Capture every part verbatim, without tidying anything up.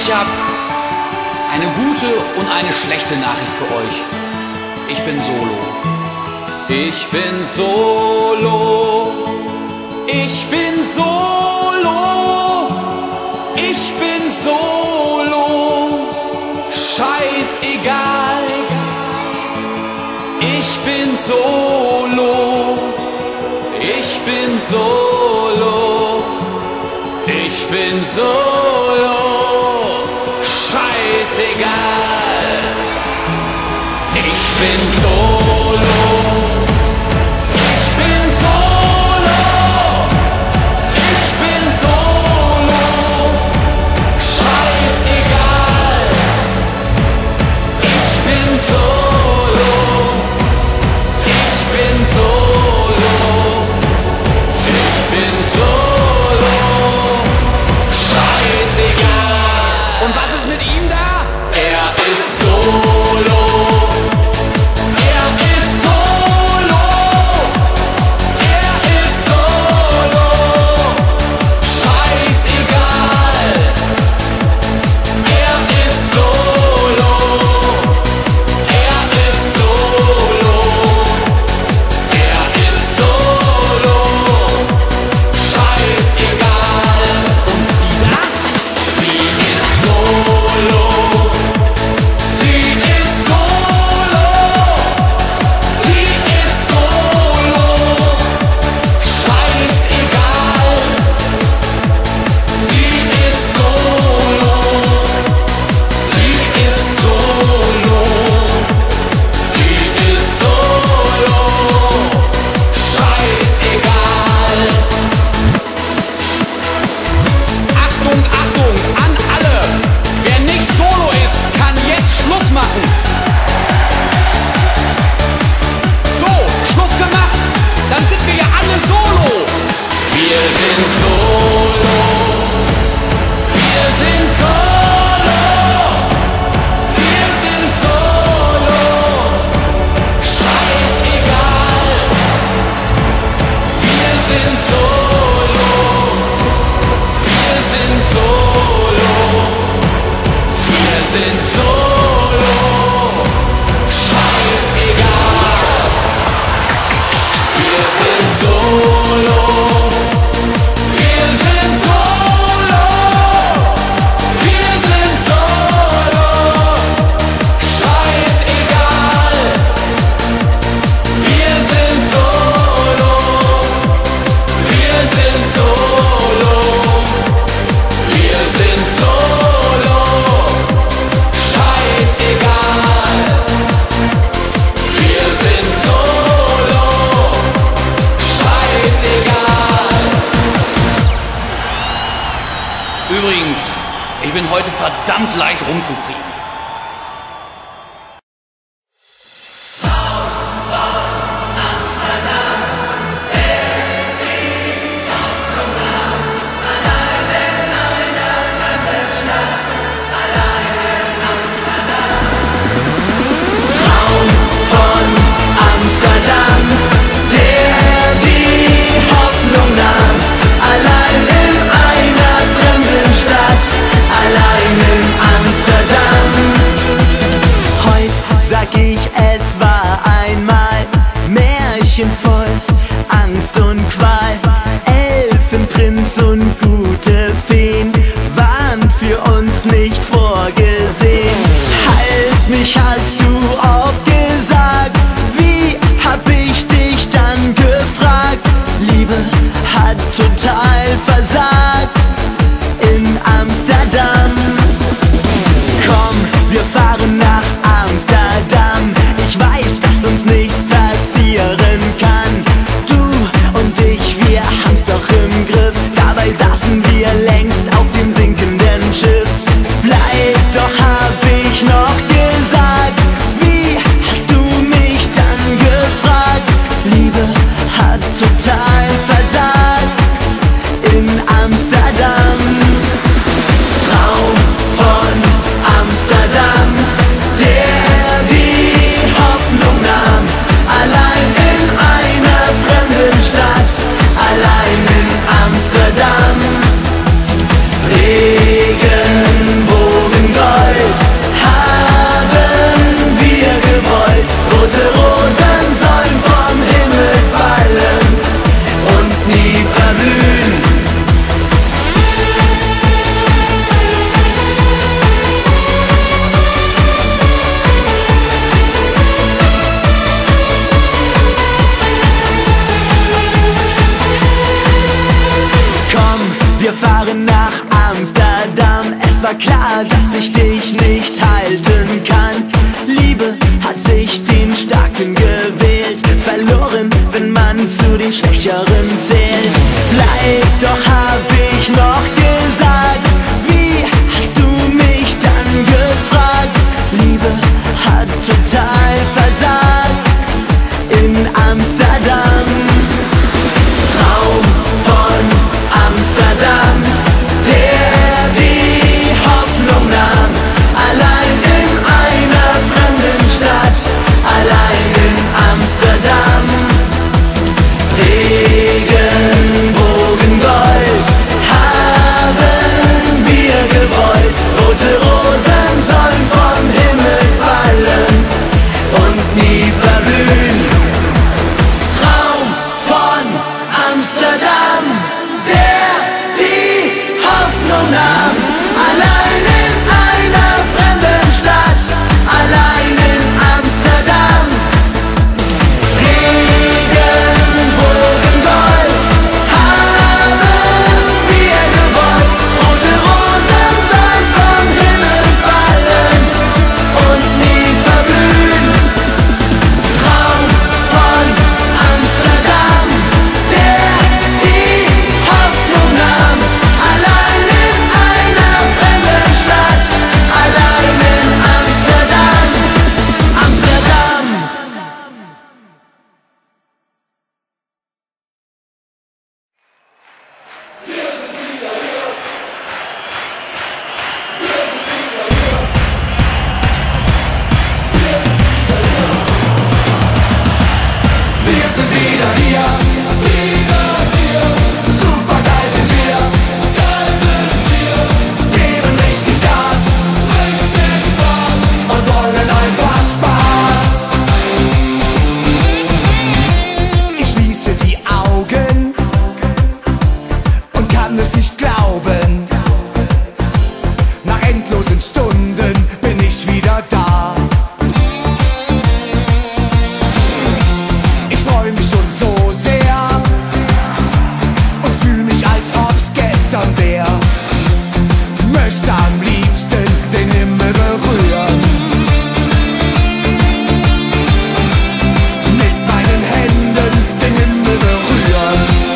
Ich habe eine gute und eine schlechte Nachricht für euch. Ich bin solo. Ich bin solo. Ich bin solo. Ich bin solo. Scheißegal. Ich bin solo. Ich bin solo. Ich bin solo. Scheißegal. Ich bin solo. Ich bin solo. Ich bin solo. Scheißegal. Ich bin solo. Ich bin solo. Ich bin solo. Scheißegal. Und was ist mit ihm da? Er ist solo. Er ist solo. Er ist solo. Scheißegal. Er ist solo. Er ist solo. Er ist solo. Scheißegal. Und die da? Sie ist solo. Sie ist solo. Sie ist solo. Scheißegal. Sie ist solo. Sie ist solo. Sie ist solo. Scheißegal. Achtung, Achtung, an alle! Wer nicht solo ist, kann jetzt Schluss machen. So, Schluss gemacht. Dann sind wir ja alle solo. Wir sind solo. Wir sind solo. Wir sind solo. Scheißegal. Wir sind solo. Wir sind solo. Wir sind solo. Scheißegal. Wir sind solo. Wir sind solo. Wir sind solo. Scheißegal. Wir sind solo. Wir sind solo. Wir sind solo. Scheißegal. Wir sind solo. Scheißegal. Übrigens, ich bin heute verdammt leicht rumzukriegen. Von Amsterdam, der die Hoffnung nahm. Allein in einer fremden Stadt, allein in Amsterdam. Heut sag ich, es war einmal märchenvoll, Angst und Qual. Elfenprinz und gute Feen waren für uns nicht vorgesehen. Halt mich, hast du oft gesagt, wie hab ich dich dann gefragt? Liebe hat total versagt in Amsterdam. Komm, wir fahren nach Amsterdam. Ich weiß, dass uns nichts passieren kann. Du und ich, wir haben's doch im Griff. Dabei saßen wir längst auf dem sinkenden Schiff. Bleib doch, hab ich noch gesagt. Wie klar, dass ich dich nicht halten kann. Liebe hat sich den Starken gewählt, verloren, wenn man zu den Schwächeren zählt. Bleib, doch hab ich noch gesagt, wie hast du mich dann gefragt? Liebe hat total versagt in Amsterdam. Traum von Amsterdam, der die Hoffnung nahm. Allein in einer fremden Stadt, allein in Amsterdam. Regenbogengold haben wir gewollt. Rote Rosen sollen vom Himmel fallen und nie verblühen. Traum von Amsterdam, der die Hoffnung nahm. Allein in einer fremden Stadt, allein in Amsterdam. Regenbogengold haben wir gewollt. Rote Rosen sollen vom Himmel fallen und nie verblühen. Traum von Amsterdam, der die Hoffnung nahm. Allein in einer fremden Stadt, allein in Amsterdam. Amsterdam. Wir sind wieder hier, wieder hier. Super geil sind wir, geil sind wir. Geben richtig Gas, richtig Gas und wollen einfach Spaß. Ich schließe die Augen und kann es nicht glauben. Nach endlosen Stunden bin ich wieder da. Ich freue mich schon so sehr und fühle mich, als ob's gestern wär. Möchte am liebsten den Himmel berühren. Mit meinen Händen den Himmel berühren.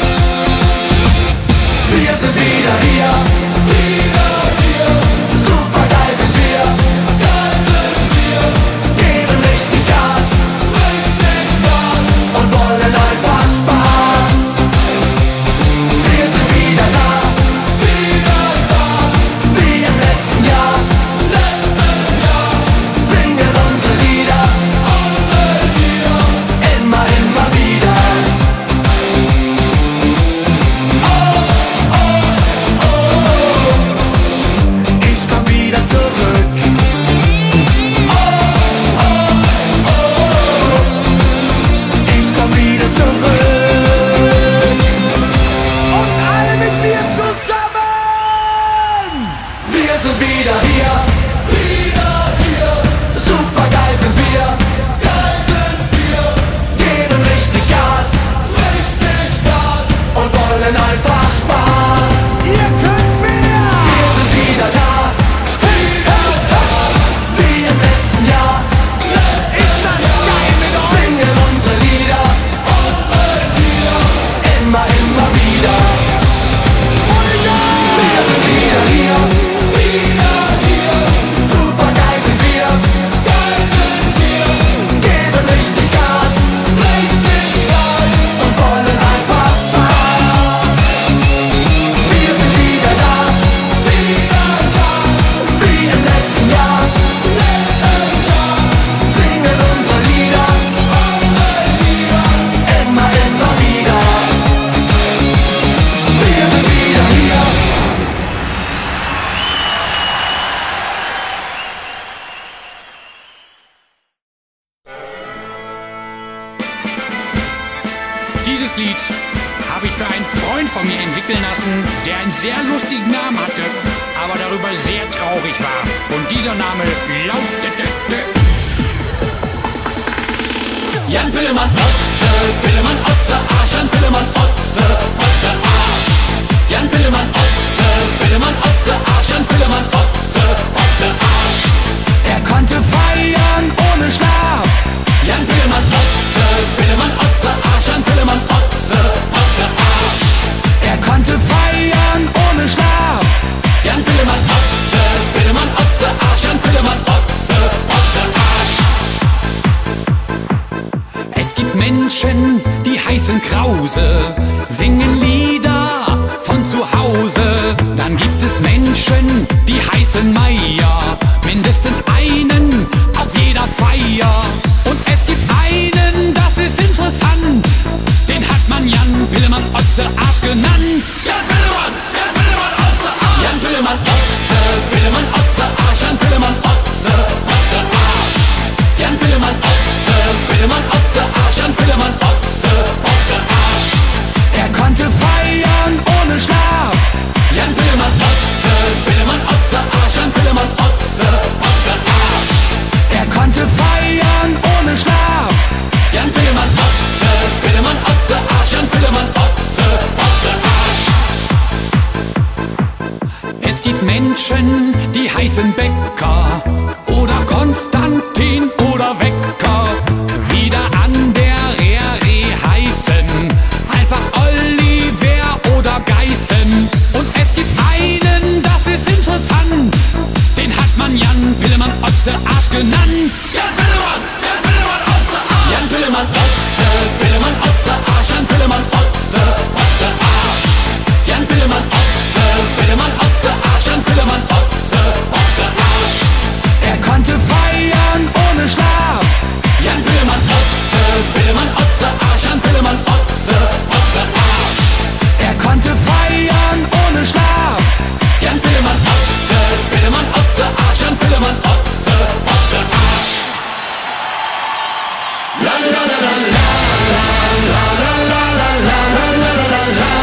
Wir sind wieder hier, wieder hier. Super geil sind wir, geil sind wir. Geben richtig Gas, richtig Gas und wollen einfach Spaß. Wir sind wieder da, wieder da. Wie im letzten Jahr, letzten Jahr. Singen unsere Lieder, unsere Lieder. Immer, immer wieder. Ich komm wieder zurück. Oh, oh, oh. Ich komm wieder zurück. Und alle mit mir zusammen. Wir sind wieder hier, wieder hier. Super geil sind wir, geil sind wir. Geben richtig Gas, richtig Gas und wollen einfach Spaß. Ihr könnt mehr. Wir sind wieder da, wieder da. Wie im letzten Jahr, ist das geil mit uns. Singen unsere Lieder, unsere Lieder. Immer, immer wieder. Wir sind wieder hier, wieder hier. Super geil sind wir, geil sind wir. Geben richtig Gas, richtig Gas und wollen einfach Spaß. Wir sind wieder da, wieder da. Wie im letzten Jahr, letzten Jahr. Singen unsere Lieder, unsere Lieder. Immer, immer wieder. Wir sind wieder hier. Dieses Lied habe ich für einen Freund von mir entwickeln lassen, der einen sehr lustigen Namen hatte, aber darüber sehr traurig war. Und dieser Name lautete Jan Pillemann, Otze, Pillemann, Otze, Arsch, Jan Pillemann, Otze, Otze, Arsch. Jan Pillemann, Otze, Pillemann, Otze, Arsch, Jan Pillemann, Otze, Otze. konnte feiern ohne Schlaf. Jan Pillemann Otze, Pillemann Otze, Arsch, Jan Pillemann Otze, Otze, Arsch. Er konnte feiern ohne Schlaf. Jan Pillemann Otze, Pillemann Otze, Arsch, Jan Pillemann Otze, Otze, Arsch. Es gibt Menschen, die heißen Krause, singen Lieder von zu Hause. Dann gibt es Menschen, die heißen Meier, mindestens einen auf jeder Feier. Und es gibt einen, das ist interessant, den hat man Jan Pillemann Otze Arsch genannt. Jan Pillemann, Jan Pillemann Otze, Arsch. Jan Pillemann Otze, Pillemann Otze, Arsch, Jan Pillemann Otze, Otze, Arsch. Jan Pillemann Otze, Pillemann Otze, Arsch, Jan Pillemann Otze, Otze, Arsch. Er konnte feiern ohne Schlaf. Jan Pillemann Otze, Pillemann Otze, Arsch, Jan Pillemann Otze, Otze, Arsch. Er konnte feiern ohne Schlaf. Jan Pillemann Otze, Pillemann Otze, Arsch, Jan Pillemann Otze, Otze, Arsch. Es gibt Menschen, die heißen Bäcker oder Konstantin oder Wecker. Wieder an der Rere heißen einfach Oliver oder Geißen. Und es gibt einen, das ist interessant, den hat man Jan Pillemann Otze Arsch genannt. Jan Pillemann, Jan Pillemann Otze, Arsch. Jan Pillemann Otze, Pillemann Otze, Arsch, Jan Pillemann Otze, Otze, Arsch. Jan Pillemann Otze, Pillemann Otze, Arsch, Jan Pillemann Otze, Otze, Arsch. Er konnte feiern ohne Schlaf. Jan Pillemann Otze, Pillemann Otze, Arsch, Jan Pillemann Otze, Otze, Arsch. Er konnte feiern ohne Schlaf. Jan Pillemann Otze, Pillemann Otze, Arsch, Jan Pillemann Otze, Otze, Arsch. La la la la la la la la la la la la la la la.